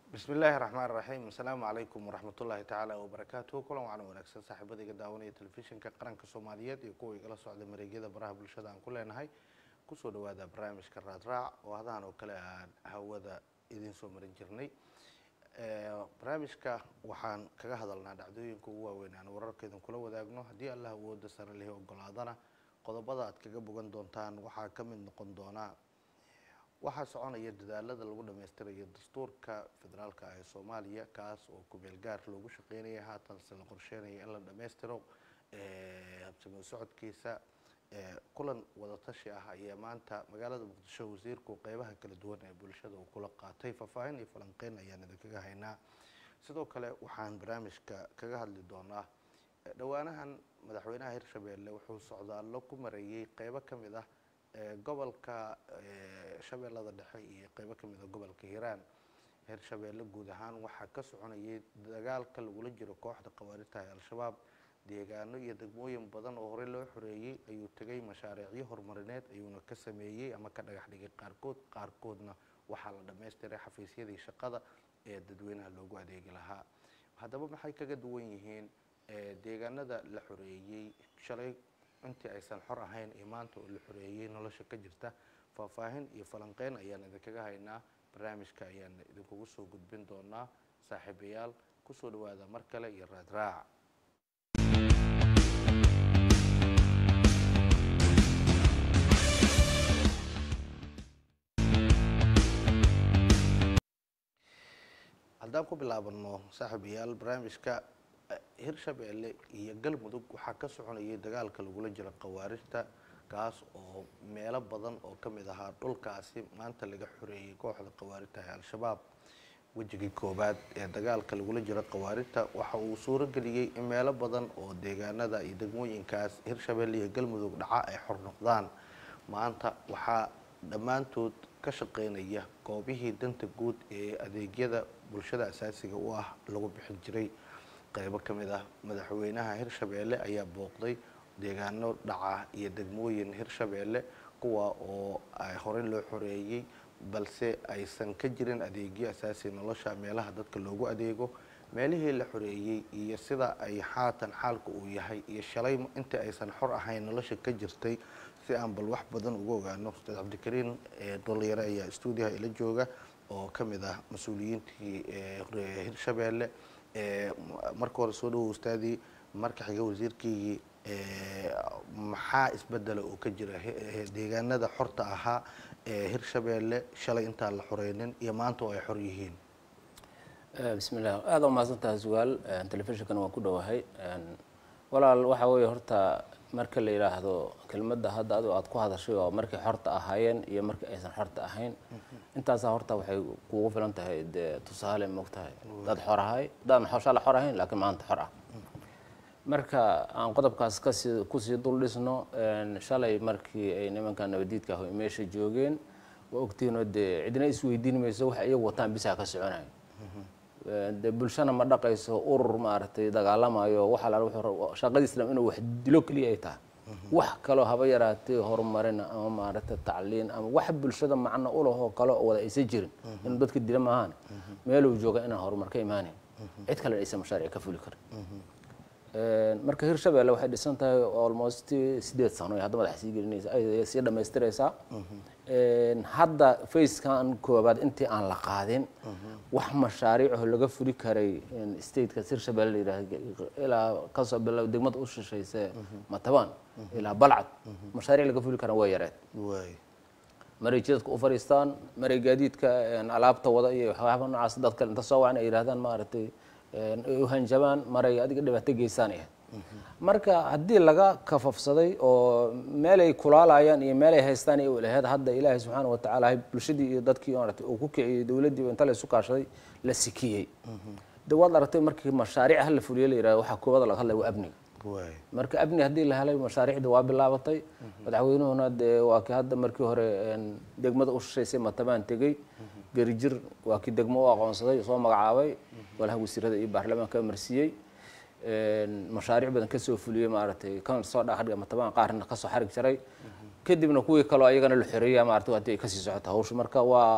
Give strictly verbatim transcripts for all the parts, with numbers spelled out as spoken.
بسم الله الرحمن الرحيم السلام عليكم ورحمة الله تعالى وبركاته كلهم وعنا ونكسن صاحبتي قداونية تلفزيون كقرن كصوماليات يكون يجلس على مريجة براه بالشدة عن كل نهاي كسر هذا برامج كرات راع وهذا أنا وكلا هوذا إذن سو مرنجرني برامج كا وحان كهذا لنا دعوين كوا وين أنا ورك إذن كل وذا جنوه دي الله هو دسر اللي هو قلادنا قد بدأت كجبوا دونتان وحاكم من قندونا waxaa soconaya dadaalada lagu dhameystirayo dastuurka federaalka ee Soomaaliya kaas oo ku meel gaar loogu shaqeynayay haatan si la qorsheenayo in la dhameystiro ee habsami socodkiisa ee kulan wada tashi ah ayaa maanta magaalada Muqdisho wasiirku qeybaha kala duwan ee bulshada uu kula qaatay faahfaahin iyo falanqeyn ayaan idinkaga haynaa sidoo kale waxaan barnaamijka kaga hadli doonaa dhawaanahan madaxweynaha Hirshabeelle wuxuu socdaalo ku marayay qeybo kamid ah gobolka shabeellada dhexe iyo qaybo kamid ah gobolka Hiiraan Hirshabeelle guud ahaan waxa ka soconayay dagaalka lagu jiro kooxda qawaarita ee al-shabaab deegaano iyo degmooyin badan oo hore loo xoreeyay ayuu tagay mashaariicyo horumarineed ayuuna ka sameeyay ama ka dhagax dhigay qaarkood qaarkoodna waxa la dhameystiray xafiisyadii shaqada ee dadweynaha loogu adeegi lahaa haddaba maxay kaga duwan yihiin deegaanada la xoreeyay shalay intii aysan xor ahayn imaanta oo la xoreeyay nolosha ka jirta faahfaahin iyo falanqeyn ayaan idinkaga haynaa barnaamijka ayaan idinkugu soo gudbin doonaa saaxiibayaal ku soo dhawaada mar kale iyo raad raac haddaan ku bilaabano saaxiibayaal barnaamijka Hirshabeelle iyo Galmudug waxa ka soconayay dagaalka lagu jiro qawaarijta kaas oo meelo badan oo kamid ah dhulkaasi maanta laga xoreeyay kooxda qawaarijta ee al-shabaab wajigii koobaad ee dagaalka lagu jiro qawaarijta waxa uu suuro galiyay in meelo badan oo deegaanada iyo degmooyinkaas Hirshabeelle iyo Galmudug dhaca ay xor noqdaan maanta waxa dhamaantood ka shaqeynaya goobihii danta guud ee adeegyada bulshada asaasiga u ah lagu bixin jiray qaybo kamid ah madaxweynaha Hirshabeelle ayaa booqday deegaano dhaca iyo degmooyin Hirshabeelle kuwa oo ay hore loo xoreeyay balse aysan ka jirin adeegyo asaasi nolosha meelaha dadka loogu adeego meelihii la xoreeyay iyo sida ay haatan xaalku uu yahay iyo shalay inta aysan xor ahayn nolosha ka jirtay si aan bal wax badan uga ogaano Ustaad Cabdikariin ee dhalinyaro ayaa stuudiyaha ila jooga oo kamid ah mas'uuliyiintii ee Hirshabeelle ee marka hore soo dhaw ustaadii marka xiga wasiirkii ee maxaa isbedel oo ka jira deegaanada xorta ahaa ee Hirshabeelle shalay inta la xoreynin iyo maanta oo ay xor yihiin bismillaah aad oo maasantahay su'aal telefishinkan waan ku dhawahay walaal waxa weeye horta marka la yiraahdo kelmadda hadda aad ku hadashay oo markii xorta ahaayeen iyo markii aysan xorta ahayn intaas horta waxay kuugu filan tahay tusaale moogtahay dad xor ahay dad xosha la xor ahayn laakiin maanta xor ah marka aan qodobkaas ka sii ku sii dul dhisno shalay markii ay nimanka nabadiidka ah meesha joogeen waa ogtiinoo de cidina is weydiin mayso wax iyagu wataan bisa ka soconay de bulshana ma dhaqayso urur maartay dagaalamayo waxa la wuxuu shaqadiisna inuu wax dilo kaliya ay tahay wax kale haba yaraatay horumarin ama maartay tacliin ama wax bulshada macna u laho kale oo wada aysan jirin in dadka dila maahan meel uu jooga inaan horumar ka iimaanay cid kale aysan mashaariic ka fuli karin ee marka Hirshabeelle waxay dhisan tahay almost sideed sano hadda madax sii gelinaysa ay sii dhameystiraysa ee hadda face-kan koobaad intii aan la qaadin wax mashaariic oo laga fuli karay state-ka Hirshabeelle ilaa ka soo bilow degmada u shaqeysay Matabaan ilaa Balcad mashaariic laga fuli kara way yareed way mareejadka u fariistaan mareegaadiidka alaabta wada iyo waxyaabo noocaas dadka inta soo wacna ay yiraahdaan maartay ee hanjabaan maray adiga dhibaato geysanaya marka hadii laga kafafsaday oo meel ay kulaalayaan iyo meel ay haystaan iyo ilaahada hadda Ilaahay subhanahu wa ta'ala bulshadii iyo dadkii oo uu ku kiciyay dawladii inta la isu kaashaday la sikiyay dawlad aragtay markii mashaariic hal fuliyo la yiraahdo waxa koobada laga hadlay waa abni way marka abni hadii la helay mashaariicda waa bilaabatay madaxweynuhuna waa ka hadda markii hore degmada u shaqeysay Matabaan tagay garijir waa ki degmo oo aqoonsaday soo magacaabay walaha wasiirada iyo baarlamaanka marsiyay een mashaariic badan ka soo fuliyay maartay kan soo dhaxadga Matabaan qaarna ka soo xarig jiray kadibna kuwii kale ayagana la xiriyaa maartay waa ay ka sii socota hawsha marka waa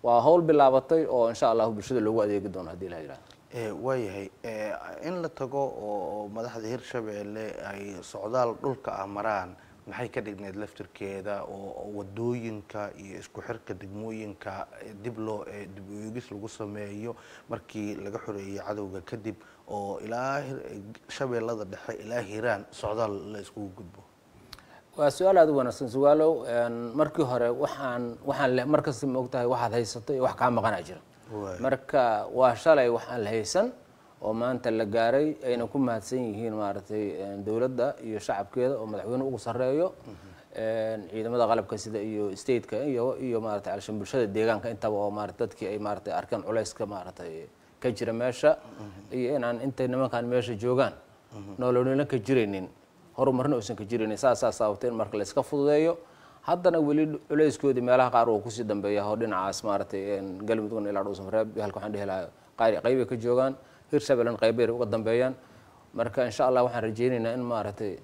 waa hawl bilaabatay oo insha Allah bulshada loogu adeegi doono haddii la yiraahdo ee waayahay ee in la tago oo madaxda Hirshabelle ay socdaal dhulka ah maraan maxay ka dhigneed laftirkeeda oo wadooyinka iyo isku xirka degmooyinka dib loo dib u eegis lagu sameeyo markii laga xoreeyay cadawga kadib oo ilaa Shabeellada Dhexe ilaa Hiiraan socdaal la isku gudbo waa su'aal aad u wanaagsan su'aalow markii hore waxaan waxaan markasta ma ogtahay waxaad haysatay wax ka maqan jira marka waa shalay waxaan la haysan oo maanta la gaaray ayna ku mahadsan yihiin maartay dawladda iyo shacabkeeda oo madaxweynuhu ugu sareeyo een ciidamada qalabka sida iyo state-ka iyo iyo maartay alshan bulshada deegaanka intaba oo maartay dadkii ay maartay arkaan culayska maartay ka jira meesha iyo inaan intay nimankan meesha joogaan nololna ka jireenin horumarna uusan ka jireenin saas saas sababteen marka la iska fududeeyo haddana weli culayskoodi meelaha qaar oo ku sii dambeeya oo dhinacaas maartay galmudug ilaa dhuusan reeb halka waxaan dhihi lahaa qayb ka joogaan Hirshabelle qaybeer uga dambeeyaan marka insha Allah waxaan rajaynaynaa in maartay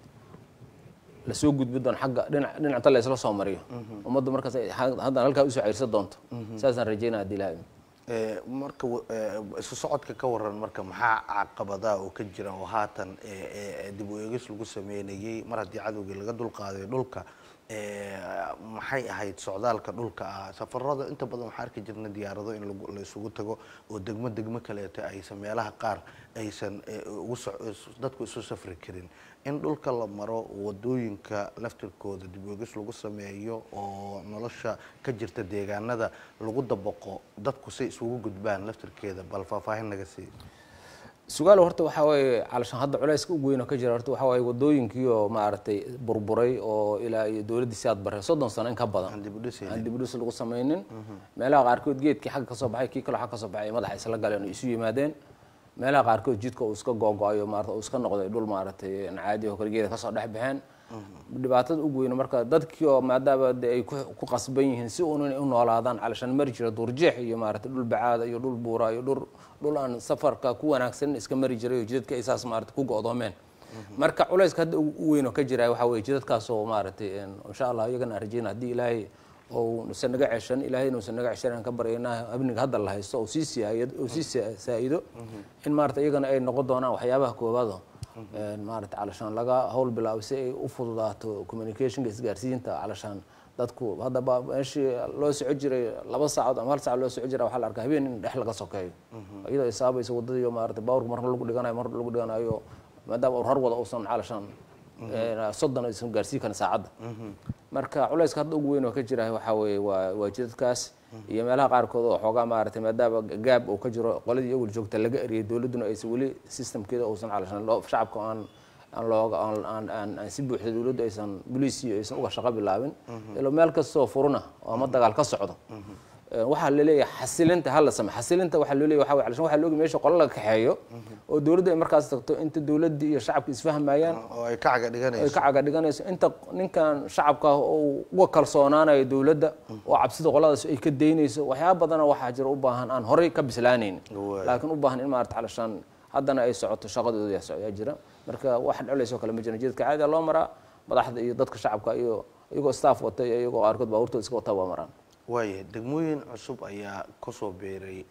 la soo gudbi doon xagga dhinac dhinaca la isla soo mariyo ummaddu markaas hadda halka u soo ciirsan doonto saasaan rajaynaa dilaa ee marka isu socodka ka waran marka maxaa caqabadaha oo ka jira oo haatan ee dib u eegis lagu sameeyay mar haddii cadawga laga dul qaaday dhulka ee maxay ahayd socdaalka dhulka ah safarada inta badan waxa arki jirnay diyaarado in la isugu tago oo degmo degmo kale ay sameelaha qaar aysan ugu dadku isu safri karin in dhulka la maro wadooyinka laftirkooda dib u eegis lagu sameeyo oo nolosha ka jirta deegaanada lagu dabaqo dadku si isugu gudbaan laftirkeeda bal faahfaahin naga sii su'aal horta waxa way calashan hadda culayska ugu weyn oo ka jira horta waxa way wadooyinkii oo maartay burburay oo ilaa iyo dawladda siyaad baray soddon sano in ka badan aan dib u dhis lagu sameeynin meelaha qaarkood geedkii xagga ka soo baxay kii kale xagga ka soo baxay madaxa isla galeen oo isu yimaadeen meelaha qaarkood jidka uu iska googooyo maartay uu iska noqday dhul maartay caadi oo kale geed ka soo dhex baxeen dhibaatada ugu weyn marka dadkii oo maadaama ay ku qasban yihiin si uun u noolaadaan calashan mari jira duurjeex iyo maartay dhul bacaad iyo dhul buura iyo dhul dhul aan safarka ku wanaagsan iska mari jiray jidadka ay saas maartay ku go'doomeen marka culayska hadda ugu weyn oo ka jira waxa weeye jidadkaas oo maartay insha Allah iyagana arjina hadii Ilaahay oo sanaga ceshan Ilaahay inuu sanaga ceshan ka bareynaa abniga hadda la haysto oo si siyaayad oo si saayido in maartay iyagana ay noqon doonaan waxyaabaha koobaad een maartay calashan laga hawl bilaabo si ay u fududaato communication isgaarsiinta calashan dadku hadda meeshii loo soo jiray laba saacadood ama hal saac loo soo jiray waxa la arkaa habeen in dhex laga sokeeyo iyadoo ay saabayso wadada iyo maartay baawrka marna lagu dhiganayo marna lagu dhiganayo maadaama hor wada uusan calashan ee soddon ay soo gaarsiin kan saacada marka culayska hadda ugu weyn oo ka jira waxa weeye waa waajidkaas iyo meelaha qaarkood oo xoogaa maartay maadaama gaab oo ka jiro qoladii awal joogta laga eriyay dawladuna ay weli systemkeeda uusan calashan loo shacabka aan aan looga aan aan si buuxda dawladda aysan booliisiyo aysan uga shaqo bilaabin ilo meel kasta oo furuna oo ama dagaal ka socdo waxa la leeyahay xasilinta hal sama xasilinta waxa loo leeyahay waxa calashan waxa looga meesha qol laga kaxeeyo oo dawladda ay markaas tagto inta dawladda iyo shacabka isfahmayaan oo ay ka caga dhiganayso ay ka caga dhiganayso inta ninkan shacabka oo uga kalsoonaanayo dawladda oo cabsida qoladaas ay ka deynayso waxyaabo badan waxa jira u baahan aan horay ka bislaanayn laakiin u baahan in maartay calashan haddana ay socoto shaqadooda ay socdaa jira marka wax dhacayso kale ma jiraan jidka caadi loo maraa madaxda iyo dadka shacabka iyo iyagoo staff wata iyagoo qaarkood baabuurtooda iska wata waa maraan waaye degmooyin cusub ayaa ka soo beeray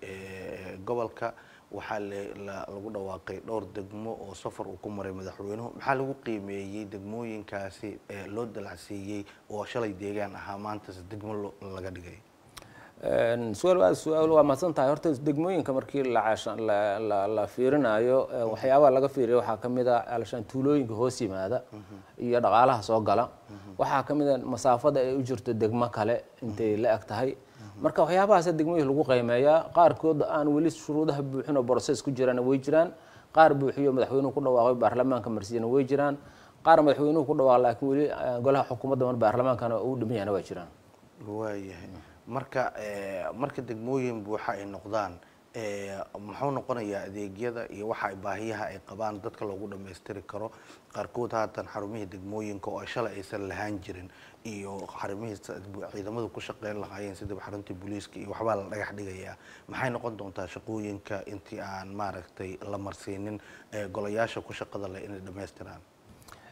gobolka waxaa lagu dhawaaqay dhowr degmo oo safar uu ku maray madaxweynuhu maxaa lagu qiimeeyay degmooyinkaasi loo dalacsiiyay oo shalay deegaan ahaa maanta degmo laga dhigay een su'aal su'aal waa maasan tahay horta degmooyinka markii la caashan la la fiirinayo waxyaabaha laga fiiriyo waxa kamid ah alashan tuulooyinka hoos yimaada iyo dhaqaalaha soo gala waxa kamid ah masaafada ay u jirto degmo kale intay la ag tahay marka waxyaabahaas degmooyinka lagu qiimeeyaa qaarkood aan weli shuruudaha buuxin oo process ku jiraan way jiraan qaar buuxiyo madaxweynuhu ku dhawaaqay baarlamaanka marsiina way jiraan qaar madaxweynuhu ku dhawaaqay laakiin weli golaha xukuumadda mar baarlamaankana uu dhimayana way jiraan waayahay marka marka degmooyin buuxa ay noqdaan muxuu noqonayaa adeegyada iyo waxa ay baahiyaha ay qabaan dadka loogu dhameystiri karo qaarkood haatan xarumihii degmooyinka oo shalay aysan lahaan jirin iyo xarumihii ciidamadu ku shaqeyn lahaayeen sida xaruntii booliiska iyo waxbaa la dhagax dhigayaa maxay noqon doontaa shaqooyinka intii aan maaragtay la marsiinin golayaasha ku shaqada leh inay dhameystiraan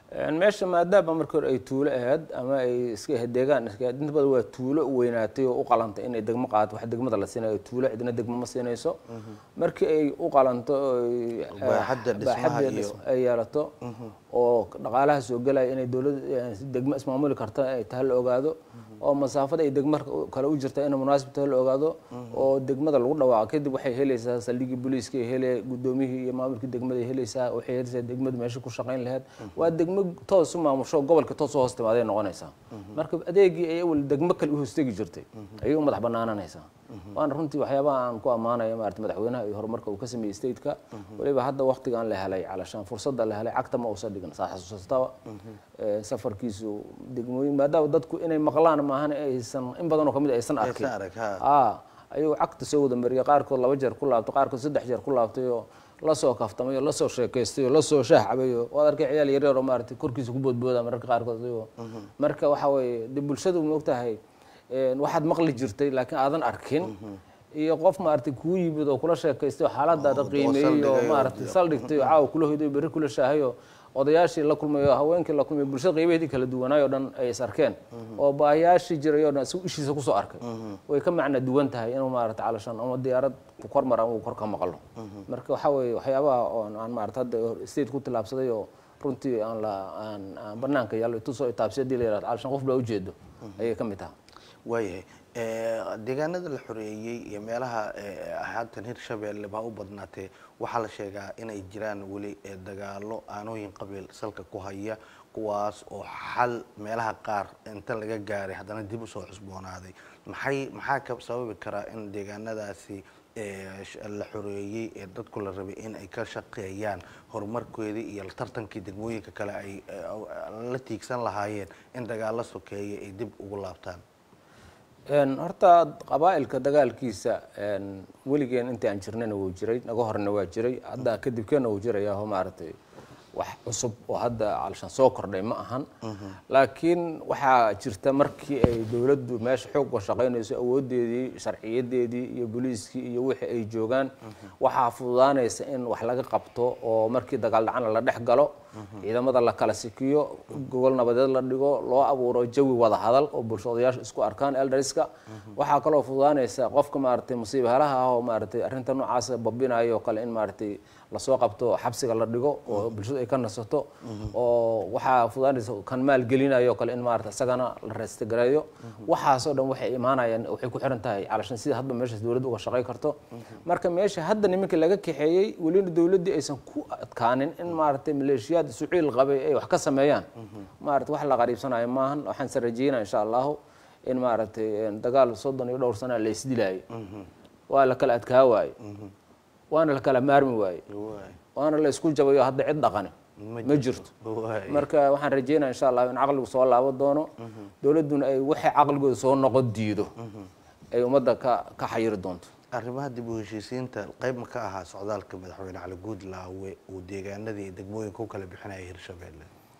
meesha maadaama marka hore ay tuulo ahayd ama ay iska deegaan iska inta badan waa tuulo weynaatay oo u qalantay inay degmo qaato wax degmada la siinayo tuulo cidna degmo ma siinayso markii ay u qalanto baaxadda dhismaha iyo ay yeelato oo dhaqaalaha soo galaya inay dawladda degmo ismaamuli karto ay tahay la ogaado oo masaafada ay degmo kale u jirta inay munaasib tahay la ogaado oo degmada lagu dhawaaqo kadib waxay helaysaa saldhigii booliiska ay helay gudoomiyihii iyo maamulkii degmada ay helaysaa waxay helaysaa degmada meesha ku shaqayn lahayd waa degmo toos u maamusho gobolka toos u hoos timaaday noqonaysaa marka adeegii ay awal degmo kale u hoostegi jirtay ayay u madax banaananaysaa waana runtii waxyaabaha aan ku ammaanaya maarata madaxweynaha iyo horumarka uu ka sameeyey stateka waliba hadda waqtigan la helay calashaan fursadda la helay cagta ma uusan dhigin saa xasuustaba safarkiisu degmooyin maadaama dadku inay maqlaan maahan aysan in badan oo kamid aysan arkin ah ayuu cagta soo wada mariyay qaarkood laba jeer ku laabtay qaarkood saddex jeer ku laabtay oo la soo kaftamay la soo sheekaystay la soo shaah cabay oo arkay ciyaal yar yar oo maarata korkiisa ku boodbooda marka qaarkood marka waxa way dib bulshadu ma ogtahay waxaad maqli jirtay laakiin aadan arkin iyo qof maartay ku yimid oo kula sheekaystay xaaladaada qiimeeyo maartay saldhigtay caaw kula hoyday bari kula shaahayo odayaashii la kulmayo haweenkii la kulmayo bulshada qeybaheedii kala duwanaayo dhan ay is arkeen oo baayaashii jiray oo dhan si ishiisa ku soo arkay way ka macna duwan tahay inuu maartay calashan ama diyaarad ku kormar ama kor ka maqlo marka waxa way waxyaabaha oo aan maartay hadda state ku tilaabsaday oo runtii aan la aan banaanka yaalo tusoo taabsadii leeyahay calashan qof baa u jeedo ayay ka mid tahay waayahay deegaanada la xoreeyey iyo meelaha haatan Hirshabelle baa u badnaatay waxaa la sheegaa inay jiraan weli dagaalo aanooyin qabiil salka ku haya kuwaas oo xal meelaha qaar inta laga gaaray haddana dib u soo cusboonaaday maxay maxaa ka sababi karaa in deegaanadaasi la xoreeyey ee dadku la rabay in ay ka shaqeeyaan horumarkoodii iyo tartankii degmooyinka kale ay la tiigsan lahaayeen in dagaalo sokeeye ay dib ugu laabtaan horta qabaa'ilka dagaalkiisa weligeen intii aan jirnayna wuu jiray naga horena waa jiray hadda kadibkeena wuu jirayaa oo maaragtay wax cusub oo hadda calashan soo kordhay ma ahan laakiin waxaa jirta markii ay dawladdu meesha xoog ka shaqaynayso awoodeedii sharciyadeedii iyo booliiskii iyo wixii ay joogaan waxaa fududaanaysa in wax laga qabto oo markii dagaal dhacana la dhex galo ciidamada la kala sikiyo gogol nabadeed la dhigo loo abuuro jawi wada hadal oo bulshadayaasha isku arkaan elderska waxaa kaloo fududaanaysa qofka maaragtay musiibahalaha ah oo maaragtay arrinta noocaas babinayo kale in maaragtay la soo qabto xabsiga la dhigo oo bulshada ay ka nasato oo waxaa fududaanaysa kan maal gelinayo kale in maaragtay isagana la reestagareeyo waxaas oo dhan waxay imaanayaan waxay ku xiran tahay calashan sida hadba meesha dawladdu uga shaqay karto marka meesha hadda nimanka laga kaxeeyay waliba dawladdu aysan ku adkaanin in maaragtay maleeshiyada suuciil qabay ay wax ka sameeyaan maaragtay wax la qariibsanayo maahan waxaan sarajeyna insha Allah in maaragtay dagaal soddon iyo dhowr sano la isdilaayay waa la kala adkaa waay waana la kala maarmi waay waana la isku jabayo hadda cid dhaqan ma jirto marka waxaan rajeyna insha Allah in aqligu soo laabo doono dawladuna ay wixii aqligooda soo noqon diido ay umada ka ka xayir doonto arrimaha dib u heshiisiinta qayb ma ka ahaa socdaalka madaxweyne Cali Guudlaawe uu deegaanadii degmooyinka u kala bixinayay Hirshabelle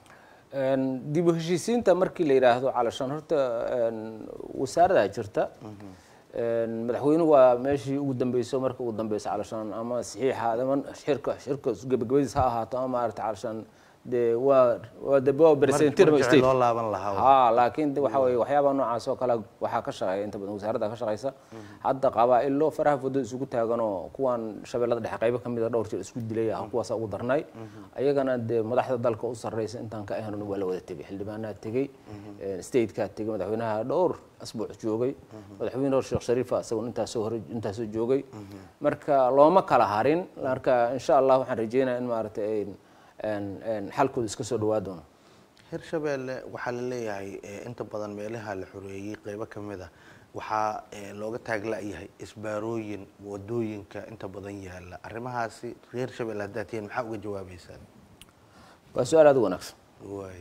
dib u heshiisiinta markii la yiraahdo calashan horta wasaaradda jirta madaxweynuhu waa meeshii ugu dambeysay marka ugu dambeysay calashan ama saxiixa ama shirka shirka gabagabadiis ha ahaato ama maaragtay calashan de waa waa dabo presentir ma state loo laaban lahaa ha laakiin waxa way waxyaabo noocaas oo kale waxa ka shaqeeya inta badan wasaaradda ka shaqeysa hadda qabaa'ilo faraha fudud isugu taagan oo kuwan shabeellada dhexe qaybo kamid ah dhowr jeer isku dilay ah kuwaas ugu darnay ayagana de madaxda dalka u sarreysa intaan ka ahayn waa la wada tagay xildhibaanada tagay state ka tagay madaxweynaha dhowr asbuuc joogay madaxweynaha Sheekh Shariif asagoo intaas soo hore intaas soo joogay marka looma kala harin marka insha Allah waxaan rajeynayaa in maaragtay een een xalkooda iska soo dhawaad doono Hirshabelle waxa la leeyahay inta badan meelaha la xoreeyay qaybo kamid ah waxa looga taaglayahay isbaarooyin wadooyinka inta badan yaala arrimahaasi Hirshabelle hadaateen maxaa uga jawaabaysan waa su'aal aad u wanaagsan way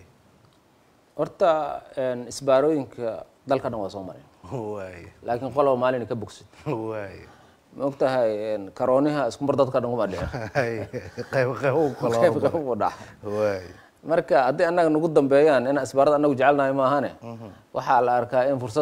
horta een isbaarooyinka dalka dhan waa soo maray way laakiin qolow maalin ka bogsid way ma ogtahay karooniha isku mar dadka dhan kuma dhicin qayb qayb u qolo qayb qayb u dhax way marka haddii annaga nagu dambeeyaan in isbaarada annagu jecelnahay ma ahane waxaa la arkaa in fursaddu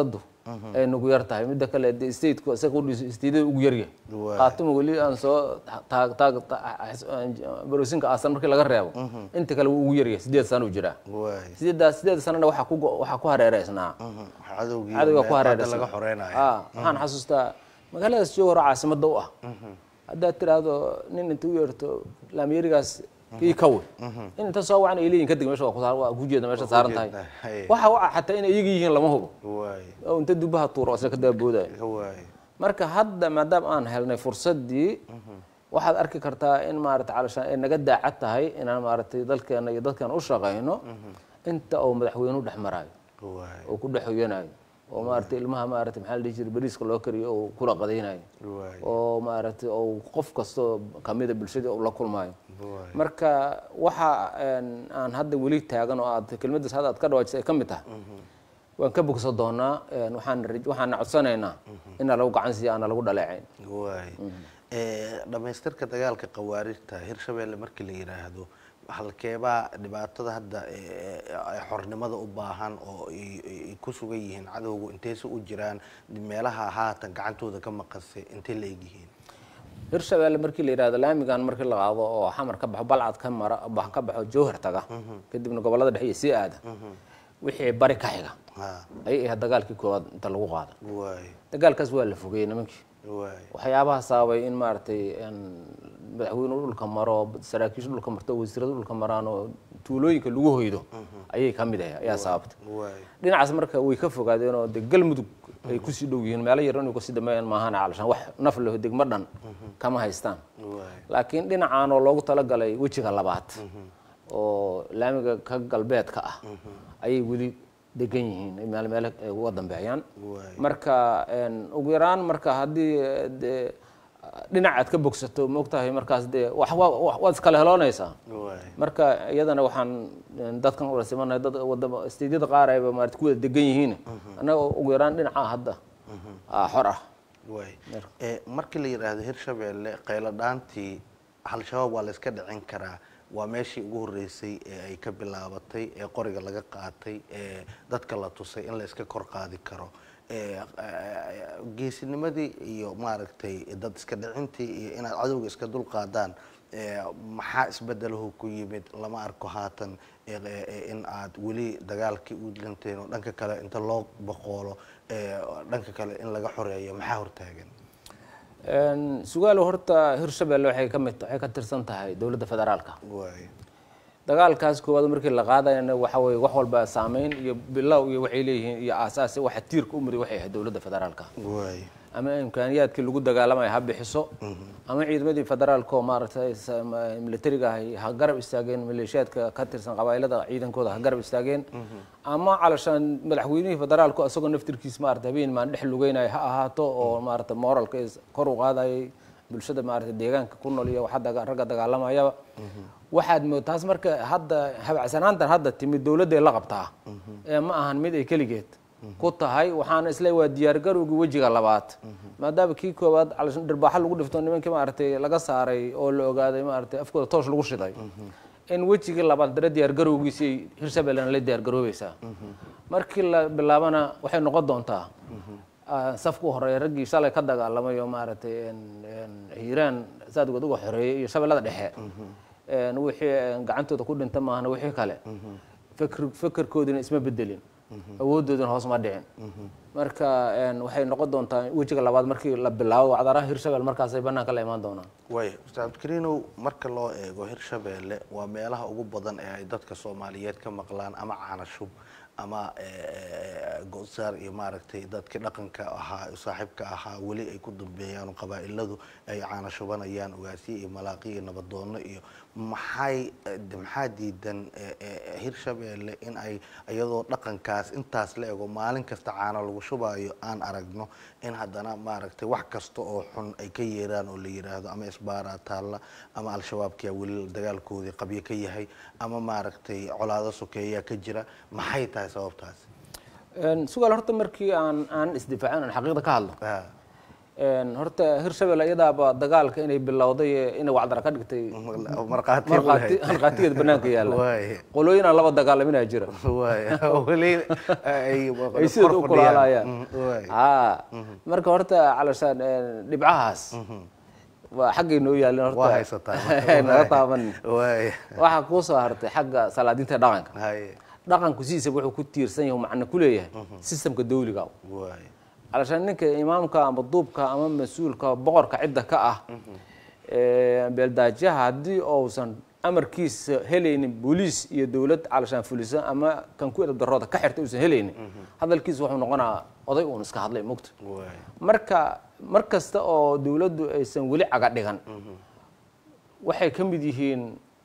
ay nagu yar tahay midda kale state-ku isaga u dhis state-da ugu yar yahay qaatimo wali aan soo taag taag baroosinka asan markii laga reebo inta kale uu ugu yar yahay sideed sano jira sideedaas sideed sanana waxa ku waxa ku hareereysnaa cadowgii cadowga ku hareereysan laga xoreynayo ah waxaan xasuustaa magaalada Jowhar caasimada u ah hadda tiraado nin inta u yeerto laamiyirigaas kii kaw in inta soo wacna ilayeen kadib meesha waa ku jeeda meesha saaran tahay waxa waxa xataa in iyaga yihiin lama hubo waay oo inta dubaha tuuro asla ka daabooday waay marka hadda maadaama aan helnay fursadii waxaad arki kartaa in maaragtay calashaan ay naga daacad tahay inaan maaragtay dalkeena iyo dadkan u shaqeyno inta oo madaxweynuhu dhaxmarayo waay oo ku dhaxoyanayo oo maaragtay ilmaha maaragtay maxaa la dhihi jiray bariiska loo kariyo oo kula qadaynayo oo maaragtay oo qof kasto kamida bulshada oo la kulmayo marka waxa aan hadda wali taagan oo aad kelmadaas hadda aad ka dhawaajisay kamid tahay waan ka bogso doonaa waxaan waxaan codsanaynaa in lagu gacan siiyo aan lagu dhaleeceyn waay ee dhameystirka dagaalka qawaarijta Hirshabeelle markii la yiraahdo halkeeba dhibaatada hadda ay xornimada u baahan oo ay ku sugan yihiin cadowgu intee u jiraan meelaha haatan gacantooda ka maqasay intee la yihiin Hirshabeelle markii la yiraahdo laamigan markii la qaado oo xamar ka baxo balcad ka mara bax ka baxo Jowhar taga kadibna gobolada dhexe si aada wixii bari ka xiga ay ay dagaalkii koowaad inta lagu qaado waay dagaalkaas waa la fogeeyay nimankii waay waxyaabaha saabay in maartay in madaxweynuhu dhulka maro saraakiisha dhulka marto wasiirada dhulka maraan oo tuulooyinka lagu hoydo ayay kamid ah ayaa sababta waay dhinacaas marka way ka fogaadeen oo galmudug ay ku sii dhow yihiin meel yar inuu ku sii dhameeyaan ma ahan calashan wax naf leh degmo dhan kama haystaan laakiin dhinacaan oo loogu tala galay wajiga labaad oo laamiga ka galbeedka ah ayay wali degan yihiin meel meel ugu dambeeyaan marka een ugu yaraan marka hadii dhinacaad ka bogsato moogtahay markaas de wax waad kala heloonaysaa marka iyadana waxaan dadkan u rasimanay dad wadamo istiidada qaar ay maartay ku degan yihiin anaga ugu yaraan dhinaca hadda ah xor ah way ee markii la yiraahdo Hirshabeelle qaylo dhaantii hal shabaab waa la iska dhicin karaa waa meeshii ugu horeysay ee ay ka bilaabatay ee qoriga laga qaatay ee dadka la tusay in la iska kor qaadi karo ee geesinimadii iyo maaragtay dad iska dhicintii iyo inaad cadowga iska dul qaadaan ee maxaa isbedelaho ku yimid lama arko haatan in aad wali dagaalkii u dhinteen oo dhanka kale inta loo boqolo ee dhanka kale in laga xoreeyo maxaa hortaagan een su'aal horta Hirshabeelle waxay ka mid tahay ka tirsan tahay dawladda federaalka way dagaalkaas koowaad markii la qaadayna waxa way wax walba saameyn iyo bilow iyo waxay leeyihiin iyo aasaas waxa tiirka u mari waxay dawladda federaalka way ama imkaaniyaadkii lagu dagaalamay ha bixiso ama ciidamadii federaalka oo maartay militariga ha garab istaageen maleeshiyaadka ka tirsan qabaylada ciidankooda ha garab istaageen ama calashan madaxweynihii federaalka asagoo naftirkiis maartay habeen maan dhex lugeynay ha ahaato oo maartay moralka kor u qaaday bulshada maartay deegaanka ku nool iyo waxa raga dagaalamaya waxaad moodaas marka hadda habacsanaan hadda timid dawladda la qabtaa ee ma ahan mid ay kaligeed ku tahay waxaan isla waa diyaar garowga wajiga labaad maadaama kii koowaad calashan dharbaaxa lagu dhifto nimankii maartay laga saaray oo la ogaaday maartay afkooda toosh lagu shiday in wajiga labaad dara diyaar garowgiisii Hirshabeelle la diyaar garoobaysa markii la bilaabana waxay noqon doontaa safku horeeyay ragii shalay ka dagaalamay oo maartay in Hiiraan saadgood uga xoreeyay iyo Shabeellada dhexe een wixii gacantooda ku dhinta maahna wixii kale fikir fikirkoodina isma bedelin awoodoodan hoos ma dhicin marka een waxay noqon doontaa wajiga labaad markii la bilaabo wacdaraha Hirshabeelle markaas ay banaanka la imaan doonaan way Ustaad Abdikariinow marka loo eego Hirshabeelle waa meelaha ugu badan ee ay dadka Soomaaliyeed ka maqlaan ama caanashub ama go'saar iyo maaragtay dadka dhaqanka ahaa saaxiibka ahaa wali ay ku dambeeyaan qabaa'iladu ay caanashubanayaan ugaasiyo iyo malaaqi iyo nabadoono iyo maxay maxaa diidan Hirshabeelle in ay iyadoo dhaqankaas intaas la eego maalin kasta caana lagu shubayo aan aragno in haddana maaragtay wax kasta oo xun ay ka yeeraan oo la yiraahdo ama isbaara taalla ama al-shabaabka wali dagaalkoodii qabyo ka yahay ama maaragtay colaado sokeeya ka jira maxay tahay sababtaas een su'aal horta markii aan aan isdifaacin xaqiiqda ka hadlo horta hirshabelle iyadaaba dagaalka inay bilowday inay wacdara ka dhigtay marqaatigeed banaanka yaalla qolooyin aan laba dagaalaminaa jira ay sida u kulaalayaan marka horta calashaan dhibcahaas waa xaggay noo yaalin horta naga taaban waxaa kuu soo hartay xagga salaadiinta dhaqanka dhaqanku sidiisa wuxuu ku tiirsan yahay macna ku leeyahay systemka dawliga علشان إنك إمامك أم الضوبك أمام مسؤولك بقرك عدة كأه بلداجها هدي أو سن أمر كيس هلين بوليس يدولت علشان فلوسه أما كان كويت الدرادة كحرت أوسن هلين هذا الكيس وحنا نقنا قضية ونسك هذا مكت مركا مركز تا أو دولت سن ولي عقد دهان وحي كم بديهين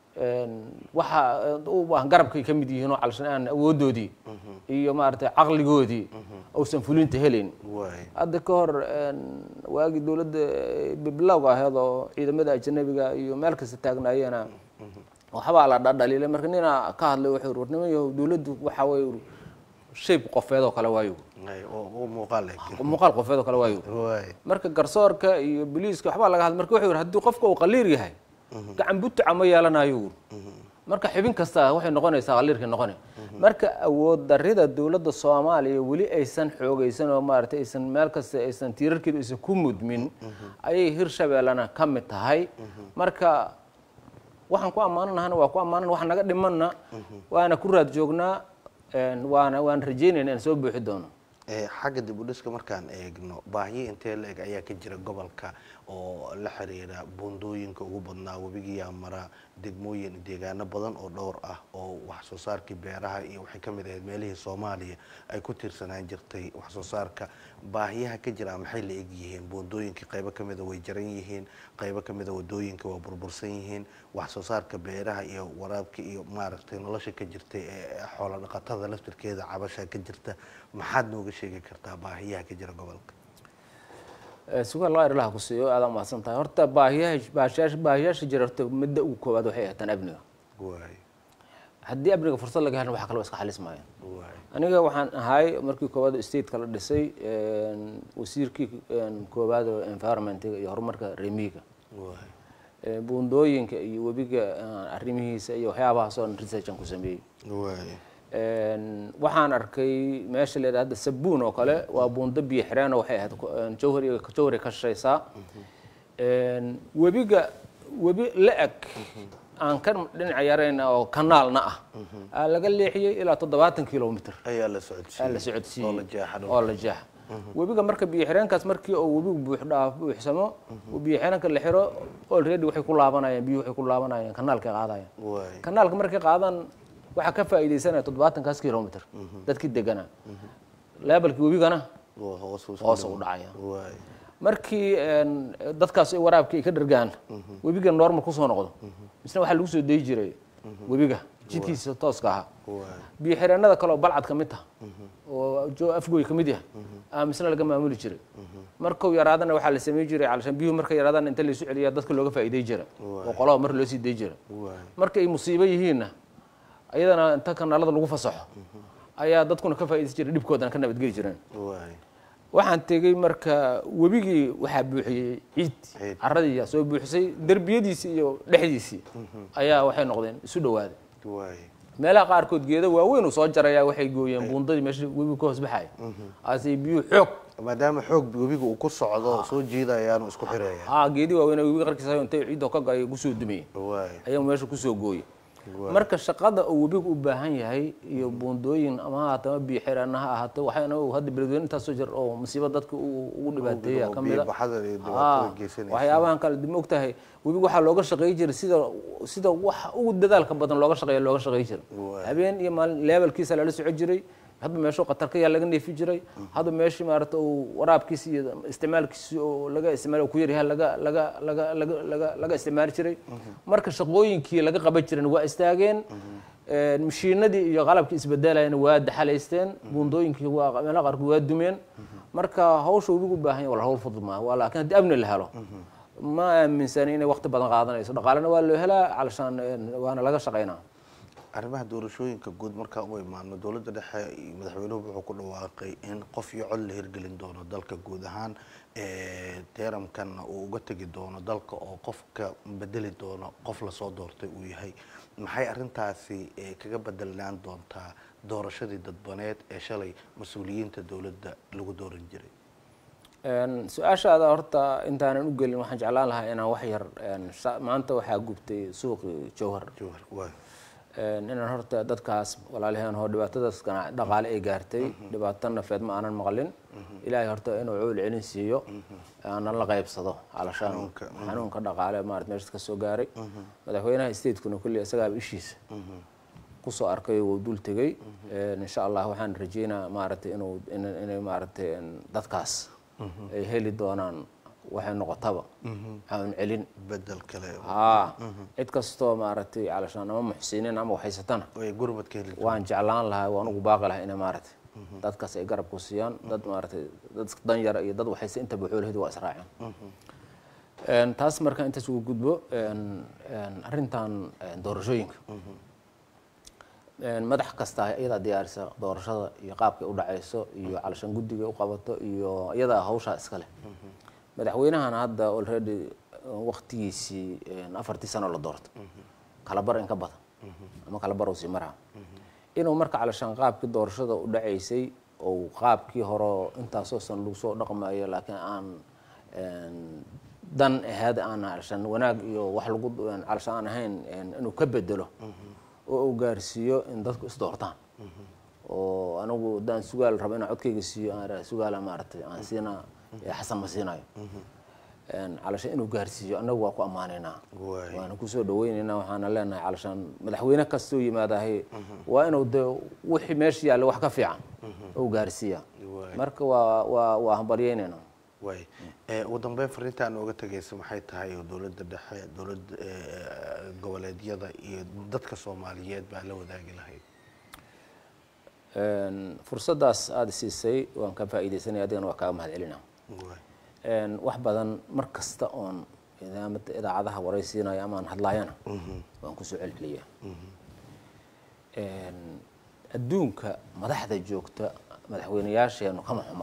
waxa uu garabkay ka mid yihiin oo calshan aan awoodoodii iyo maartay aqligoodii oo san fulinta helin hadda ka hor waagi dawladda biblowga ahayd oo ciidamada ajnabiga iyo meel kasta taagnaayeen waxba la dhadhalilay marka nina ka hadlay wuxuu warnamayo dawladdu waxa way shayb qofeed oo kale waayo oo muuqaal muuqaal qofeed oo kale waayo marka garsoorka iyo booliiska waxba laga hadlay marka wuxuu haddii qofka uu qaliir yahay gacan buuta ama yeelanayo marka xibin kasta waxay noqonaysaa qaliirka noqonay marka awood darida dawladda Soomaaliya wali aysan xoogaysan oo maartay aysan meel kasta aysan tiirarkeedu aysan ku mudmin ayay hirshabellana ka mid tahay marka waxaan ku amaananahay waa ku amaanan wax naga dhimanna waana ku raad joognaa waana waan rajaynaynaa in soo buuxi doono xagga dib u dhiska markaan eegno baahiyo intee la eg ayaa ka jira gobolka oo la xiriira buundooyinka ugu badnaa webiga mara degmooyin deegaano badan oo dhowr ah oo wax soo saarkii beeraha iyo waxay ka mid ahayd meelihii Soomaaliya ay ku tiirsanaan jirtay wax soo saarka baahiyaha ka jira maxay la eg yihiin buundooyinka qaybo ka mid ah way jaran yihiin qaybo ka mid ah wadooyinka waa burbursan yihiin wax soo saarka beeraha iyo waraabka iyo maaragtay nolosha ka jirtay ee xoolo dhaqatada laftirkeeda cabasha ka jirta maxaad nooga sheegi kartaa baahiyaha ka jira gobolka suuqa loo irlaha ku siiyo aad ma santahay horta baahiyaha baashash baahiyaha jira horta midda ugu koobaad waxay ahayd abniga waay haddii abniga fursad laga helno waxa kale iska xalis maayaan waay aniga waxaan ahay markii koobaad state kala dhisay wasiirkii koobaad oo environment iyo horumarka reemiga waay buundooyinka iyo webiga arrimihiisa iyo waxyaabaha soo research ku sameeyay waay waxaan arkay meesha leedahay sabuun oo kale waa buundo biyo xireen oo waxay ahayd jawhar iyo jawhar ka shaqeysa webiga webi la-eg aan ka dhinac yareen oo kanaalna ah laga leexiyay ilaa toddobaatan kiiloomitir ayaa la socodsiiyay la socodsiiyay oo la jeexado oo la jeex webiga marka biyo xireenkaas markii oo webigu buux dhaaf buuxsamo oo biyo xireenka la xiro already waxay ku laabanayaan biyo waxay ku laabanayaan kanaalka qaadayaan kanaalka markay qaadaan waxa ka faa'iideysanay toddobaatan kaas kiiloomitir dadkii deganaa levelkii webigana hoos u dhacaya markii dadkaas ay waraabkii ka dhargaan webiga normal ku soo noqdo misna waxa lagu soo deey jiray webiga jidkiisa tooska ah biyo xireenada kale oo balcad ka mid ah oo joo afgooy ka mid yahay ah misna laga maamuli jiray markuu yaraadana waxa la sameeyay jiray calashan biyo markay yaraadaan inta la isu celiya dadka looga faa'iideey jiray oo qolo mar loo sii deey jiray markay musiibo yihiin ayadana inta kanaalada lagu fasaxo ayaa dadkuna ka faa'iideysan jiray dhibkoodana ka nabadgeli jireen waxaan tegay marka webigii waxa buuxiyay ciid caradii soo buuxisay darbiyadiisii iyo dhexdiisii ayaa waxay noqdeen isu dhawaaday meelaha qaarkood geedo waaweyn oo soo jaraya waxay gooyeen buundadii meesha webiga ka hoos baxay asay biyo xoog maadaama xoog webiga uu ku socdo soo jiidayaan isku xirayaan ah geedi waaweyn webiga qarkiisa intay ciid oo ka gaay ugu soo dumay ayaa meesha ku soo gooyay marka shaqada uu webigu u baahan yahay iyo buundooyin ama haata biyo xireen ha ahaato waxaana uu hadda beledweyne inta soo jar oo musiibo dadka ugu dhibaateeya kamid ah waxyaabahan kale dib ogtahay webigu waxa looga shaqeey jiray sida sida wax ugu dadaalka badan looga shaqeeyo looga shaqeey jiray habeen iyo maalin levelkiisa la soo jiray hadba meesho qatarka yaa laga neefi jiray hadba meeshii maarta uu waraabkiisa iyo isticmaalkiisa oo laga isticmaalo ku yar yahay laga laga laga laga laga isticmaali jiray marka shaqooyinkii laga qaban jiray waa istaageen mashiinadii iyo qalabkii isbedelayna waa daxaleysteen buundooyinkii waa meelaha qaar waa dumeen marka hawsha ugu baahan yahay wala hawl fudud ma waa laakiin hadii amni la helo ma aaminsan inay waqti badan qaadanayso dhaqaalana waa loo helaa calashan waana laga shaqeynaa arrimaha doorashooyinka guud markaa u imaano dowladda dhexe iyo madaxweynuhu wuxuu ku dhawaaqay in qof iyo cod la hirgelin doono dalka guud ahaan teeramkanna uu uga tegi doono dalka oo qofka bedeli doono qof lasoo doortay uu yahay maxay arrintaasi kaga bedelaan doontaa doorashadii dadbaneed ee shalay mas-uuliyiinta dowladda lagu dooran jiray su-aashaada horta intaanan u gelin waxaan jeclaan lahaa inaan wax yar maanta waxaa gubtay suuqi jowhar jowhar waay inaan horta dadkaas walaalaheen hoo dhibaatadaas dhaqaale ay gaartay dhibaato nafeed ma aanan maqlin ilaahay horta inuu cuul celin siiyo aanan la qaybsado calashaan xanuunka dhaqaale maarata meesha ka soo gaaray madaxweynaha statekuna kulli isagaaba ishiisa kusoo arkay wuu dul tegay insha allah waxaan rajeynaa maaragtay inuu inay maaragtay dadkaas ay heli doonaan waxay noqotaba aan celin bedel kale haa cid kastoo maaragtay calashaan ama muxsiniin ama waxaysatana way gurmad ka heli waan jeclaan lahaa waan ugu baaqi lahaa inay maaragtay dadkaas ay garab ku siiyaan dad maaragtay dad dan yar iyo dad waxaysa inta buuxoolahooda waa israaceen taas marka intaas ugu gudbo arrintan doorashooyinka madax kasta iyadaa diyaarisa doorashada iyo qaabkay u dhacayso iyo calashaan guddiga u qabato iyo iyadaa hawshaa iska leh madaxweynahana hadda already waqtigiisii afartii sano la doorto kala bar in ka badan ama kala bar uu sii maraa inuu marka calashaan qaabkii doorashada u dhacaysay oo qaabkii hore intaasoo san lagu soo dhaqmayo laakiin aan dan ahayd aan calashaan wanaag iyo wax lagu calashaan aan ahayn inuu ka bedelo oo uu gaarsiiyo in dadku is doortaan oo anigu daan sugaal rabo inaan codkayga siiyo aan sugaala maaragtay aan siina xasan ma siinayo calashaan inuu gaarsiiyo annagu waa ku ammaanaynaa waana kusoo dhaweynaynaa waxaana leenahay calashaan madaxweyne kastoo yimaadahay waa inuu de wixii meesha yaalla wax ka fiican uu gaarsiiya marka waa waa waa hambalyeynaynaa way ugu dambeyn fariintaan ooga tagaysa maxay tahay oo dowladda dhexe dowladda goboleedyada iyo dadka Soomaaliyeed baa la wadaagi lahayd fursaddaas aad siisay waan ka faa'iideysanay adigana waa kaaga mahad celinaa wax badan mar kasta oon idaacadaha waraysiinaya ama aan hadlaayana waan kusoo celceliyaa adduunka madaxda joogta madaxweynayaasheenu kama xumo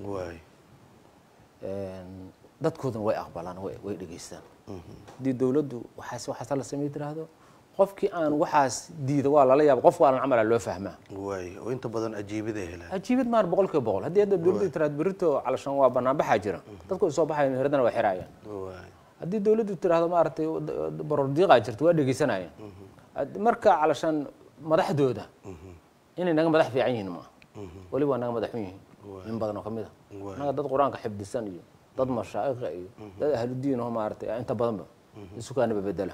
dadkooduna way aqbalaan way dhegaystaan haddii dowladdu waxaas waxaas la samey tiraahdo qofkii aan waxaas diida waa lala yaaba qofku aan camal loo fahmaa way oo inta badan ajiibida helaan ajiibid maar boqolkiiba boqol haddii hadda dowladdu tiraahdo berito calashan waa banaan baxaa jira dadku soo baxayaan heradana waa xiraayaan haddii dowladdu tiraahdo maaragtay baroor diiqaa jirta waa dhegaysanayaan marka calashan madaxdooda inay naga madax fiican yihiin ma waliba naga madax xun yihiin in badan oo kamid ah naga dad quraanka xifdisan iyo dad mashaa'iqa iyo dad ahlu diin oo maaragtay inta badanba isu kaanaba bedela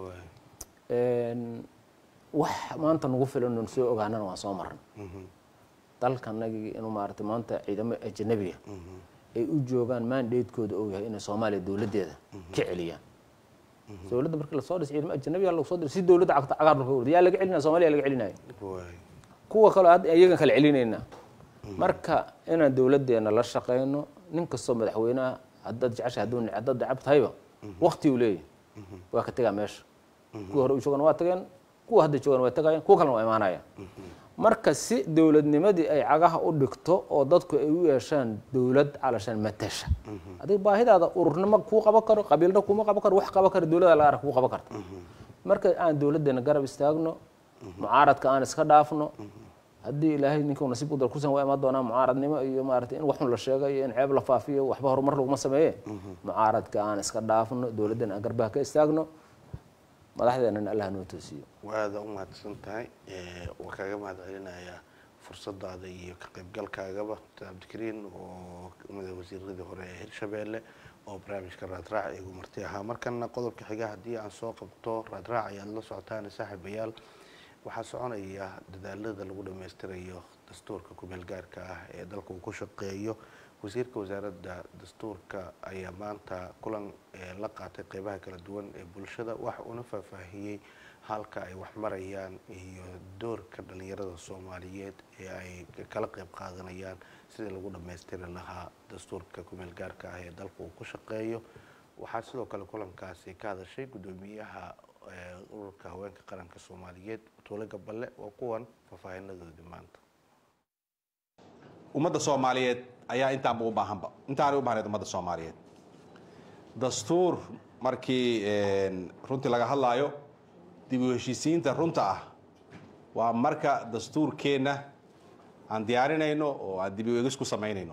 wax maanta nagu filan oo soo ogaanana waan soo marnay dalkanagii inuu maaragtay maanta ciidamo ajnabiga ay u joogaan mandate-kooda oo yahay inay Soomaaliya dowladeeda ka celiyaan dowladda markii la soo dhis ciidamo ajnabiga lagu soo diray si dowladda cagta cagaar lagu wada yaa laga celinaa Soomaaliya laga celinaa kuwa kale aad iyaga kala celinayna marka inaan dowladeena la shaqeyno nin kastoo madaxweynaha haddaad jeceshahay hadduu haddaad dacab tahayba waqti uu leeyahay waa ka tagaa meesha kuwa hore u joogan waa tageen kuwa hadda joogan waa tagayaan kuwa kalena waa imaanayaan marka si dowladnimadii ay cagaha u dhigto oo dadku ay u yeeshaan dowlad calashaan matasha adiga baahidaada ururnimo kuu qaban karo qabiilna kuma qaban karo wax qaban karo dowladda la arag kuu qaban karta marka aan dowladeena garab istaagno mucaaradka aan iska dhaafno haddii ilaahay ninkuu nasiib u dal kursan waa imaan doonaa mucaaradnimo iyo maaragtay in waxun la sheegay iyo in ceeb la faafiyo waxba horumar laguma sameeye mucaaradka aan iska dhaafno dowladdeena aan garbaha ka istaagno madaxdeena Allah noo toosiyo waad u mahadsan tahay waan kaaga mahad celinayaa fursadaada iyo ka qaybgalkaagaba Cabdikariin oo madaxweynaha wasiiradii hore ee Hirshabeelle oo barnaamijka raadraac igu martay ahaa markana qodobka xiga haddii aan soo qabto raadraac ayaad la socotaan saaxiibayaal waxaa soconaya dadaalada lagu dhameystirayo dastuurka ku-meel gaarka ah ee dalka uu ku shaqeeyo wasiirka wasaaradda dastuurka ayaa maanta kulan la qaatay qeybaha kala duwan ee bulshada waxa uu faahfaahiyay halka ay wax marayaan iyo doorka dhalinyarada Soomaaliyeed ee ay kala qayb qaadanayaan sidii lagu dhameystiri lahaa dastuurka ku-meel gaarka ah ee dalka uu ku shaqeeyo waxaa sidoo kale kulankaasi ka hadashay gudoomiyaha ururka haweenka qaranka Soomaaliyeed Tuulo Gaballe oo kuwan faafaahinadoodii maanta ummadda Soomaaliyeed ayaa intaan u baahanba intaan u baahnayd ummadda Soomaaliyeed dastuur markii runtii laga hadlaayo dib u heshiisiinta runta ah waa marka dastuurkeena aan diyaarinayno oo aan dib u eegis ku sameynayno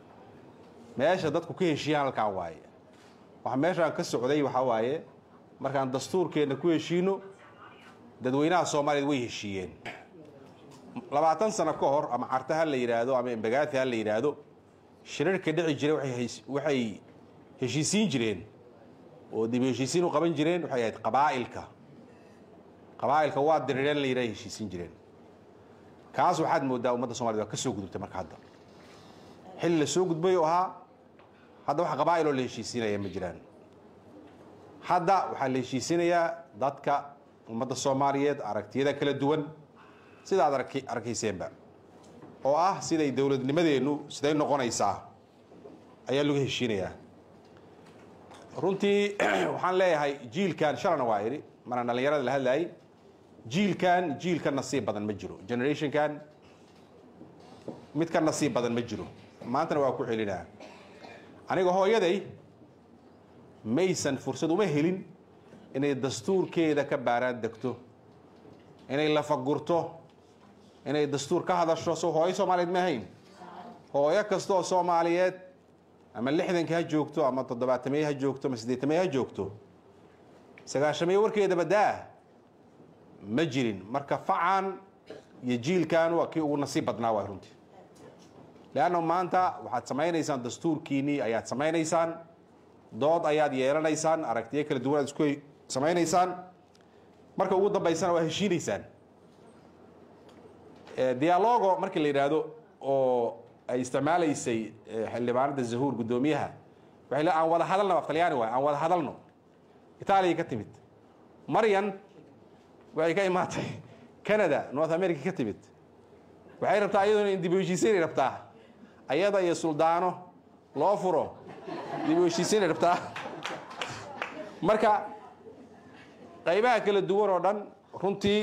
meesha dadku ka heshiiyaan halkaan waaye waxa meeshaan ka socday waxa waaye markaan dastuurkeena ku heshiino dadweynaha Soomaaliyeed way heshiiyeen labaatan sano ka hor ama cartaha la yiraahdo ama embagaati la yiraahdo shirarka dhici jiray waxay waxay heshiisiin jireen oo dib u heshiisiin u qaban jireen waxay ahayd qabaa'ilka qabaa'ilka waa dirireen la yiraahdo heshiisiin jireen kaas waxaad moodaa ummadda Soomaaliyeed waa ka soo gudubtay marka hadda xilli la soo gudbay oo ahaa hadda wax qabaa'il oo la heshiisiinaya ma jiraan hadda waxaa la heshiisinayaa dadka ummadda Soomaaliyeed aragtiyada kala duwan sida aad arkayseenba oo ah siday dawladnimadeenu siday noqonaysaa ayaa lagu heshiinayaa runtii waxaan leeyahay jiilkan shalana waa yiri maraan dhalinyarada la hadlayay jiilkan jiilka nasiib badan ma jiro generationkan mid ka nasiib badan ma jiro maantana waa ku celinaa aniga hooyaday maysan fursad uma helin inay dastuurkeeda ka baaraan degto inay la fagurto inay dastuur ka hadasho soo hooyo Soomaaliyeed ma hayn hooyo kasto oo Soomaaliyeed ama lixdanka ha joogto ama toddobaatan ha joogto ama siddeetan ha joogto sagaashan warkeeda badaa ma jirin marka facan iyo jiilkan waa kii ugu nasiib badnaa waa runtii laana maanta waxaad sameeynaysan dastuurkiini ayaad sameeynaysan dood ayaad yeelanaysaan aragtiyo kala duwan isku sameeynaysan marka ugu dambeysana waa heshiinaysaan dialogo markii la yiraahdo oo ay isticmaalaysay xildhibaanada Zahuur gudoomiyaha waxay la aan wada hadalna waa Talyaani waa aan wada hadalno Itaaliya ka timid Maryan waxay ka imaatay Canada North America ka timid waxay rabtaa iyadoo in dib u heshiisiin rabtaa ayada iyo suldaano loo furo dib u heshiisiin rabtaa marka qaybaha kala duwan oo dhan runtii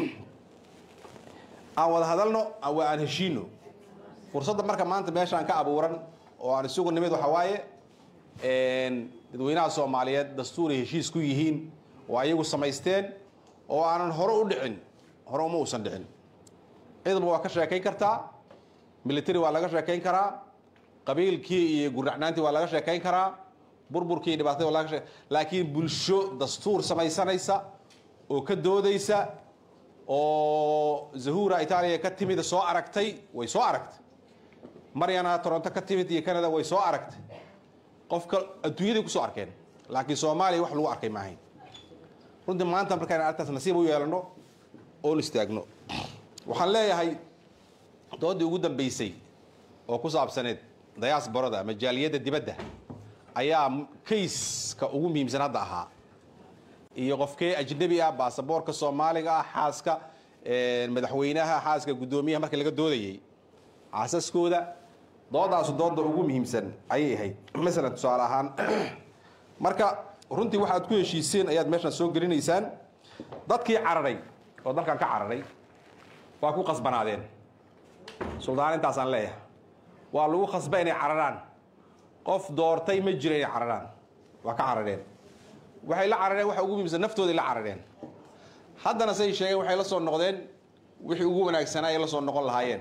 aan wada hadalno aan heshiino fursadda marka maanta meeshaan ka abuuran oo aan isugu nimid waxa waaye een dadweynaha Soomaaliyeed dastuur heshiis ku yihiin oo ayagu samaysteen oo aanan hore u dhicin hore uma uusan dhicin ciidan waa ka sheekayn kartaa military waa laga sheekayn karaa qabiilkii iyo guracnaantii waa laga sheekayn karaa burburkii dhibaatada waa laga sheekayn laakiin bulsho dastuur samaysanaysa oo ka doodaysa oo Zahuura Itaaliya ka timid soo aragtay way soo aragtay Mariana Toronto ka timid iyo Canada way soo aragtay qofka adduunyada ku soo arkeen laakiin Soomaaliya wax lagu arkay ma ahayn runtii maanta markaan artaas nasiib u yeelano oo istaagno waxaan leeyahay doodii ugu dambeysay oo ku saabsaneed diasporada ama jaaliyada dibadda ayaa case-ka ugu muhiimsan hadda ahaa iyo qofkee ajnabi ah baasaboorka Soomaaliga ah xaaska ee madaxweynaha xaaska gudoomiyaha markii laga doodayay aasaskooda doodaas dooda ugu muhiimsan ayay ahayd mesela tusaale ahaan marka runtii waxaad ku heshiiseen ayaad meeshan soo gelinaysaan dadkii cararay oo dalkan ka cararay waa ku qasbanaadeen suldaan intaas aan leeyahay waa lagu qasbay inay cararaan qof doortay ma jiray inay cararaan waa ka carareen waxay la carareen waxa ugu muhiimsan naftooda la carareen haddana say sheegeen waxay la soo noqdeen wixii ugu wanaagsanaa ay la soo noqon lahaayeen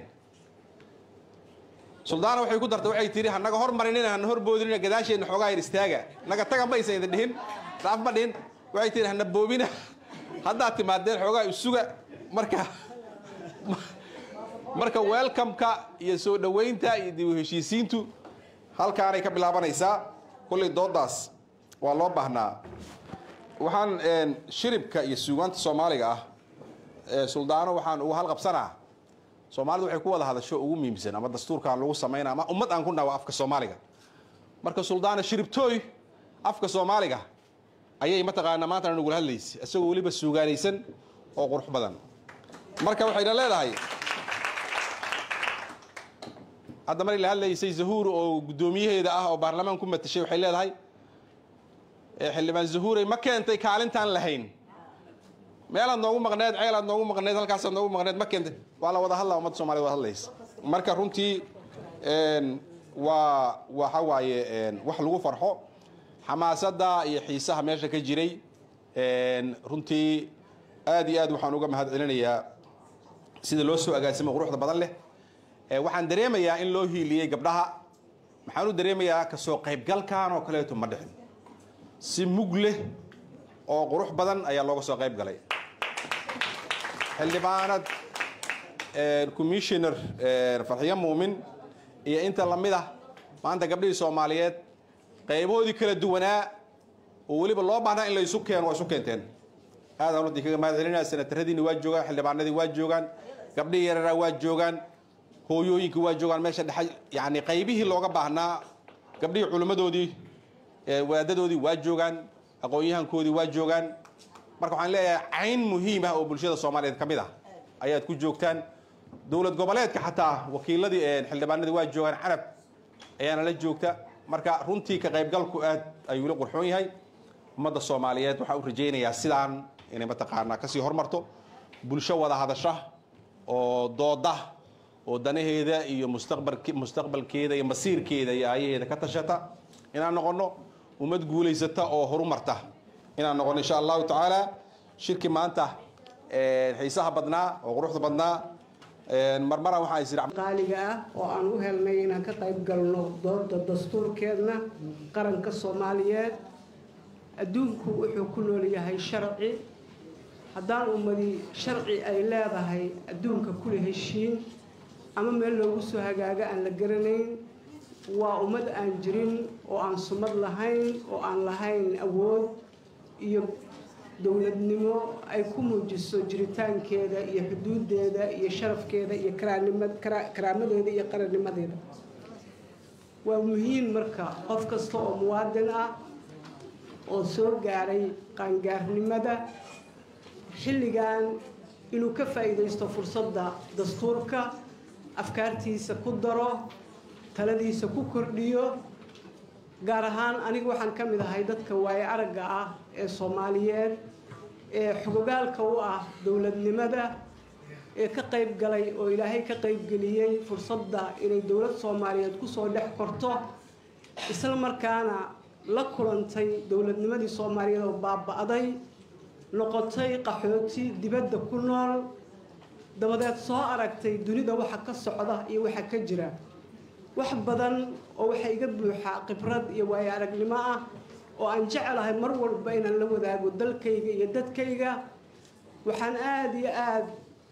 suldaan waxay ku dartay waxay tiri hanaga hormarinina hana horboodinina gadaasheena xogaa yar istaaga naga tagan baysan idin dhihin raaf ma dhihin waxay tiri hana boobina hadda timaadeen xogaa isuga marka marka welcome-ka iyo soo dhaweynta iyo dib u heshiisiintu halkaan ay ka bilaabanaysaa kulli doodaas waa loo baahnaa waxaan shiribka iyo suugaanta Soomaaliga ah ee suldaano waxaan ugu hal qabsanaa Soomaalidu waxay ku wada hadasho ugu muhiimsan ama dastuurkan lagu sameeyay ama ummad aan ku nawa afka Soomaaliga marka suldaana shiribtooy afka Soomaaliga ayay mataqaana maanta nagu hadlaysay asagoo waliba suugaanaysan oo qurux badan marka waxay leedahay hadda mar la hadlaysay Zahuur oo gudoomiyaheeda ah oo baarlamaanka ku matashay waxay leedahay xildhibaan Zahuur ay ma keentay kaalintaan lahayn meelaad noogu maqneed ceelaad noogu maqneed halkaasaad noogu maqneed ma keente waa la wada hadlaa ummadda soomaaliyed wada hadlaysa marka runtii waa waxa waaye wax lagu farxo xamaasadda iyo xiisaha meesha ka jiray runtii aad iyo aad waxaan uga mahad celinayaa sida loo soo agaasimay quruxda badan leh waxaan dareemayaa in loo hiiliyey gabdhaha maxaan u dareemayaa kasoo qaybgalkan oo kaleeto ma dhixin si mug leh oo qurux badan ayaa looga soo qayb galay xildhibaanad commissioner farxiyo muumin iyo inta lamid ah maanta gabdhihii soomaaliyeed qayboodii kala duwanaa oo weliba loo baahnaa in la isu keeno waa isu keenteen aad aan runtii kaga mahad celinaya senataradiina waa joogaan xildhibaanadii waa joogaan gabdhihii yararaa waa joogaan hooyooyinkii waa joogaan meesha dhexe yani qaybihii looga baahnaa gabdhihii culimmadoodii wadaadadoodii waa joogaan aqoon-yahankoodii waa joogaan marka waxaan leeyahay cayn muhiim ah oo bulshada soomaaliyeed ka mid ah ayaad ku joogtaan dowlad goboleedka xataa wakiiladii xildhibaanadii waa joogaan carab ayaana la joogta marka runtii ka qaybgalku aad ayuu la qurxoon yahay ummadda soomaaliyeed waxaa u rajaynayaa sidaan inay mataqaanaa kasii hormarto bulsho wada hadasha oo dooda oo danaheeda iyo mustaqbalke mustaqbalkeeda iyo masiirkeeda iyo aayaheeda ka tashata inaan noqono ummad guulaysata oo horumarta inaan noqono insha allahu tacaala shirki maanta xiisaha badnaa oo quruxda badnaa marmara waxaa isir qaaliga ah oo aan u helnay inaan ka qayb galno dooda dastuurkeedna qaranka Soomaaliyeed adduunku wuxuu ku nool yahay sharci haddaan ummadi sharci ay leedahay adduunka kula heshiin ama meel loogu soo hagaaga aan la garanayn waa ummad aan jirin oo aan sumad lahayn oo aan lahayn awood iyo dowladnimo ay ku muujiso jiritaankeeda iyo xuduudeeda iyo sharafkeeda iyo karaamadeeda iyo qarannimadeeda waa muhiim marka qof kasta oo muwaadin ah oo soo gaaray qaangaarnimada xilligan inuu ka faa'iidaysto fursadda dastuurka afkaartiisa ku daro taladiisa ku kordhiyo gaar ahaan anigu waxaan ka mid ahay dadka waaye aragga ah ee Soomaaliyeed ee xogogaalka u ah dowladnimada ee ka qayb galay oo Ilaahay ka qayb galiyay fursadda inay dowlad Soomaaliyeed ku soo dhex korto isla markaana la kulantay dowladnimadii Soomaaliyeed oo baaba'day noqotay qaxooti dibadda ku nool dabadeed soo aragtay dunida waxa ka socda iyo waxa ka jira wax badan oo waxa iga buuxa khibrad iyo waayo aragnimo ah oo aan jecelahay mar walba inaan la wadaago dalkayga iyo dadkayga waxaan aad iyo aad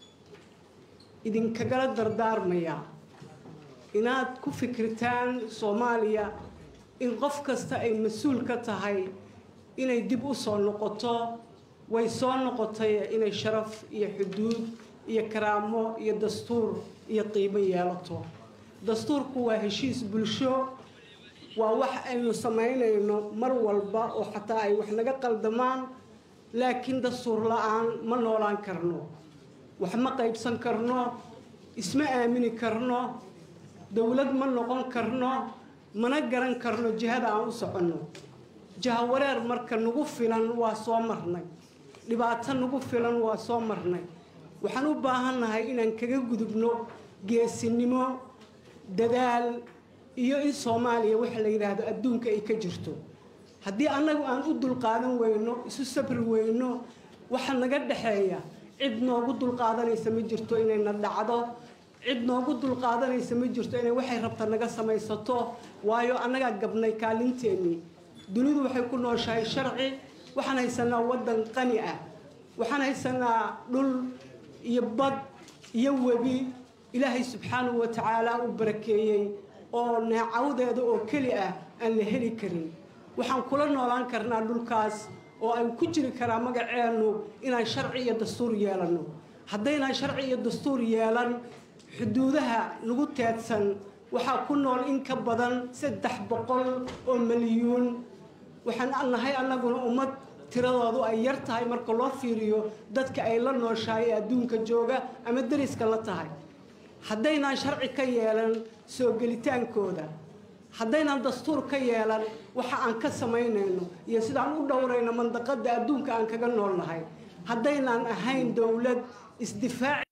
idinkagala dardaarmayaa inaad ku fikirtaan Soomaaliya in qof kasta ay mas'uul ka tahay inay dib u soo noqoto way soo noqotay inay sharaf iyo xuduud iyo karaamo iyo dastuur iyo qiimo yeelato dastuurku waa heshiis bulsho waa wax aynu samaynayno mar walba oo xataa ay wax naga qaldamaan laakiin dastuur la'aan ma noolaan karno wax ma qaybsan karno isma aamini karno dawlad ma noqon karno mana garan karno jihada aan u soconno jahawareer marka nagu filan waa soo marnay dhibaato nagu filan waa soo marnay waxaan u baahannahay inaan kaga gudubno geesinimo dadaal iyo in Soomaaliya waxa la yiraahdo adduunka ay ka jirto haddii annagu aan u dulqaadan weyno isu sabri weyno waxa naga dhaxeeya cid noogu dulqaadanaysa ma jirto inay na dhacdo cid noogu dulqaadanaysa ma jirto inay waxay rabta naga samaysato waayo annaga gabnay kaalinteeni dunidu waxay ku nooshahay sharci waxaan haysanaa wadan qani ah waxaan haysanaa dhul iyo bad iyo webi ilaahay subxaanahu wa tacaala u barakeeyey oo neecawdeeda oo keli ah aan la heli karin waxaan kula noolaan karnaa dhulkaas oo aan ku jiri karaa magaceenu inaan sharci iyo dastuur yeelano haddaynaan sharci iyo dastuur yeelan xuduudaha nagu teedsan waxaa ku nool in ka badan saddex boqol oo milyuun waxaan nahay annaguna ummad tiradoodu ay yar tahay marka loo fiiriyo dadka ay la nooshahay adduunka jooga ama dariska la tahay haddaynaan sharci ka yeelan soo gelitaankooda haddaynaan dastuur ka yeelan waxa aan ka samaynayno iyo sidaan u dhowrayno mandaqada adduunka aan kaga noolnahay haddaynan ahayn dowlad isdifaaci.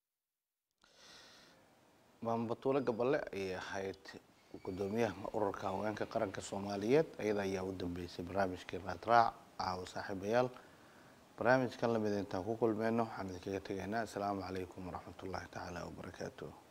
maam Batuule Gaballe ayay ahayd gudoomiyaha ururka haweenka qaranka Soomaaliyeed ayada ayaa u dambeysay barnaamijkii Raadraac caawa saaxiibayaal barnaamijkan la mid intaan ku kulmeyno waxaan idinkaga tegaynaa assalaamu calaykum waraxmatullaahi tacaala wabarakaatuh